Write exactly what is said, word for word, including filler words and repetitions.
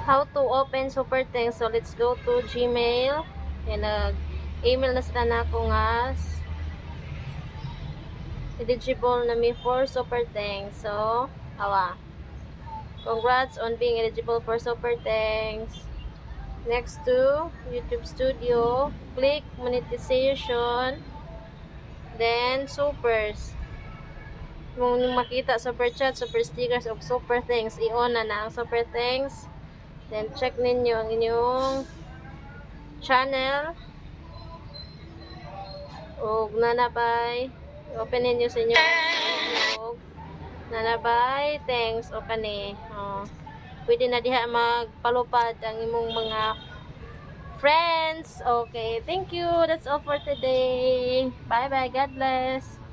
how to open super thanks. So let's go to Gmail and nag-email na sila na ako nga eligible na mi for super thanks. So awa, congrats on being eligible for super thanks. Next to YouTube Studio, click monetization, then supers. Kung makita super chat, super stickers, o super thanks, i-on na na ang super thanks. Then check ninyo ang inyong channel. O nanabay, open ninyo sa inyo og nanabay, thanks o kani. Oh. Pwede na diha magpalupad ang imong mga friends. Okay, thank you. That's all for today. Bye bye. God bless.